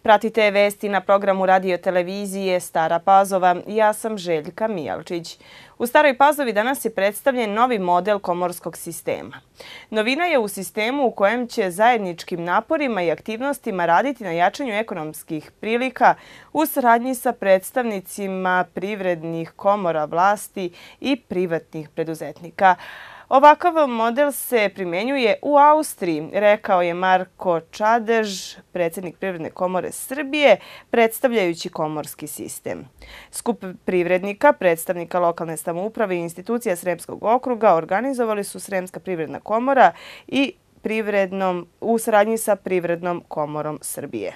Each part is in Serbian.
Pratite vesti na programu radio televizije Stara Pazova. Ja sam Željka Mijalčić. U Staroj Pazovi danas je predstavljen novi model komorskog sistema. Novina je u sistemu u kojem će zajedničkim naporima i aktivnostima raditi na jačanju ekonomskih prilika u saradnji sa predstavnicima privrednih komora vlasti i privatnih preduzetnika. Ovakav model se primenjuje u Austriji, rekao je Marko Čadež, predsjednik Privredne komore Srbije, predstavljajući komorski sistem. Skup privrednika, predstavnika lokalne samouprave i institucija Sremskog okruga organizovali su Sremska privredna komora i u saradnji sa Privrednom komorom Srbije.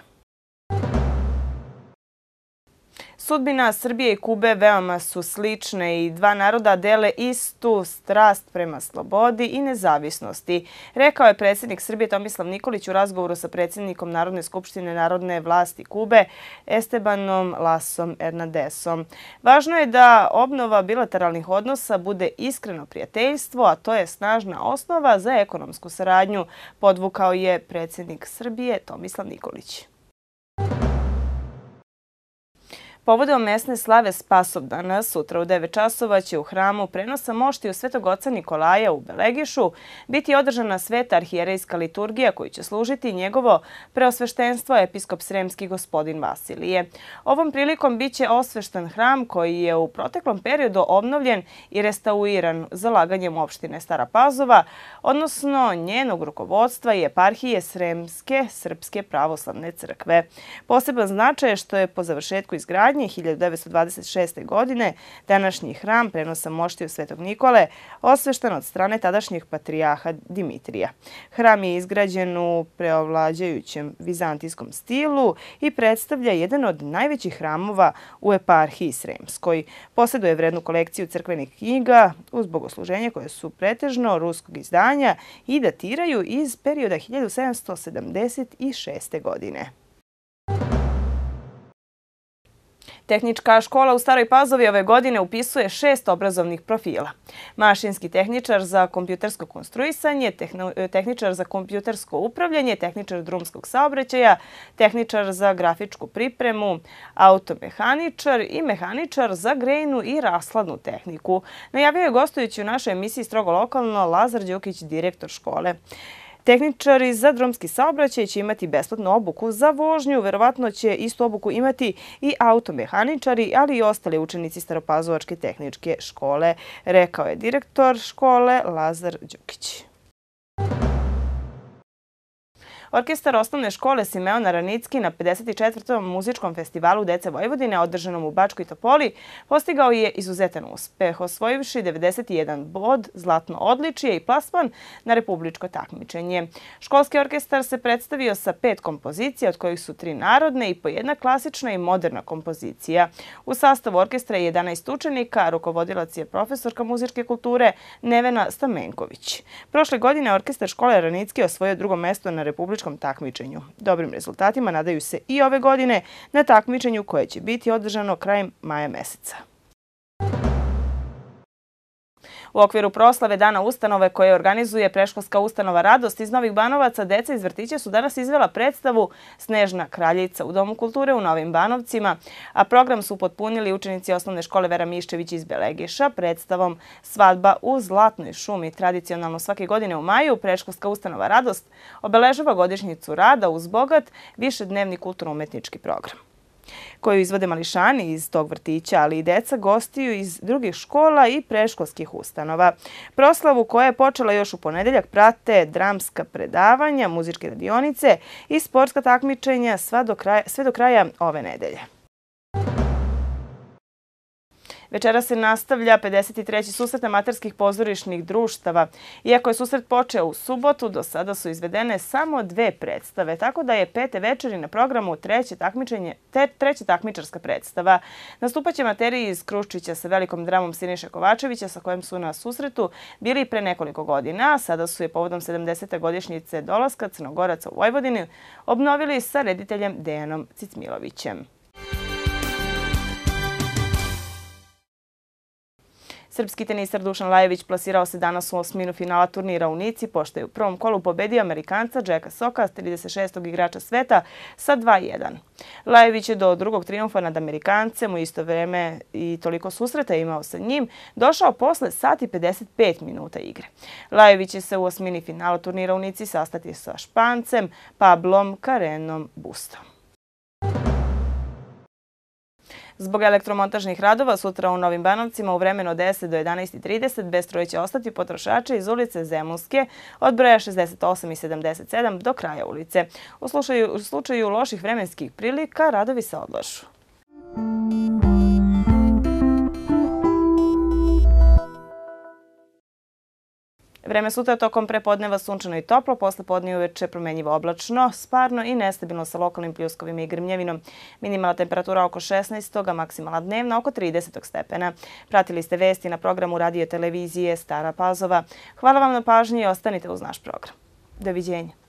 Sudbina Srbije i Kube veoma su slične i dva naroda dele istu strast prema slobodi i nezavisnosti, rekao je predsjednik Srbije Tomislav Nikolić u razgovoru sa predsjednikom Narodne skupštine narodne vlasti Kube Estebanom Lasom Hernandesom. Važno je da obnova bilateralnih odnosa bude iskreno prijateljstvo, a to je snažna osnova za ekonomsku saradnju, podvukao je predsjednik Srbije Tomislav Nikolić. Povodom mesne slave Spasovdana sutra u 9 časova će u hramu prenosa moštiju Svetog oca Nikolaja u Belegišu biti održana sveta arhijerejska liturgija koju će služiti njegovo preosveštenstvo episkop Sremski gospodin Vasilije. Ovom prilikom biće osvešten hram koji je u proteklom periodu obnovljen i restauriran zalaganjem opštine Stara Pazova, odnosno njenog rukovodstva i eparhije Sremske srpske pravoslavne crkve. Poseban značaj je što je po završetku izgradnje 1926. godine današnji hram prenosa moštiju Svetog Nikole osvešten od strane tadašnjeg patrijarha Dimitrija. Hram je izgrađen u preovlađajućem vizantijskom stilu i predstavlja jedan od najvećih hramova u eparhiji Sremskoj. Posjeduje vrednu kolekciju crkvenih knjiga uz bogosluženje koje su pretežno ruskog izdanja i datiraju iz perioda 1776. godine. Tehnička škola u Staroj Pazovi ove godine upisuje 6 obrazovnih profila. Mašinski tehničar za kompjutersko konstruisanje, tehničar za kompjutersko upravljanje, tehničar drumskog saobraćaja, tehničar za grafičku pripremu, automehaničar i mehaničar za grejnu i rashladnu tehniku. Najavio je gostujući u našoj emisiji Strogo lokalno Lazar Đukić, direktor škole. Tehničari za drumski saobraćaj će imati besplatnu obuku za vožnju, verovatno će istu obuku imati i automehaničari, ali i ostali učenici Staropazovačke tehničke škole, rekao je direktor škole Lazar Đukić. Orkestar osnovne škole Simeon Aranicki na 54. muzičkom festivalu Dece Vojvodine održanom u Bačkoj Topoli postigao je izuzetan uspeh, osvojivši 91 bod, zlatno odličje i plasman na republičko takmičenje. Školski orkestar se predstavio sa 5 kompozicija, od kojih su 3 narodne i po jedna klasična i moderna kompozicija. U sastavu orkestra je 11 učenika, a rukovodilac je profesorka muzičke kulture Nevena Stamenković. Prošle godine orkestar škole Aranicki osvojio 2. mesto na republičkom takmičenju. Dobrim rezultatima nadaju se i ove godine na takmičenju koje će biti održano krajem maja meseca. U okviru proslave Dana ustanove koje organizuje predškolska ustanova Radost iz Novih Banovaca, deca iz vrtića su danas izvela predstavu Snežna kraljica u Domu kulture u Novim Banovcima, a program su upotpunili učenici osnovne škole Vera Miščević iz Belegiša predstavom Svadba u Zlatnoj šumi. Tradicionalno svake godine u maju predškolska ustanova Radost obeležava godišnjicu rada uz bogat višednevni kulturno-umetnički program koju izvode mališani iz tog vrtića, ali i deca gostiju iz drugih škola i predškolskih ustanova. Proslavu koja je počela još u ponedeljak prate dramska predavanja, muzičke radionice i sportska takmičenja sve do kraja ove nedelje. Večera se nastavlja 53. susret amaterskih pozorišnih društava. Iako je susret počeo u subotu, do sada su izvedene samo 2 predstave, tako da je 5. večeri na programu treća takmičarska predstava. Nastupaće amateriji iz Kruščića sa velikom dramom Siniše Kovačevića, sa kojim su na susretu bili pre nekoliko godina, a sada su je povodom 70. godišnjice dolaska Crnogoraca u Vojvodini obnovili sa rediteljem Dejanom Cicmilovićem. Srpski tenisar Dušan Lajović plasirao se danas u osminu finala turnira u Nici, pošto je u prvom kolu pobedio Amerikanca Jacka Socka, 36. igrača sveta, sa 2:1. Lajović je do drugog trijumfa nad Amerikancem, u isto vreme i toliko susreta imao sa njim, došao posle sat i 55 minuta igre. Lajović će se u osmini finala turnira u Nici sastati sa Špancem Pablom Carreñom Bustom. Zbog elektromontažnih radova sutra u Novim Banovcima u vremenu od 10 do 11:30 bez struje će ostati potrošači iz ulice Zemunske od broja 68 i 77 do kraja ulice. U slučaju loših vremenskih prilika radovi se odlažu. Vreme sutra tokom prepodneva sunčano i toplo, posle podne i uveče promenjivo oblačno, sparno i nestabilno sa lokalnim pljuskovima i grmljevinom. Minimalna temperatura oko 16, a maksimalna dnevna oko 30 stepena. Pratili ste vesti na programu radio televizije Stara Pazova. Hvala vam na pažnji i ostanite uz naš program. Doviđenja.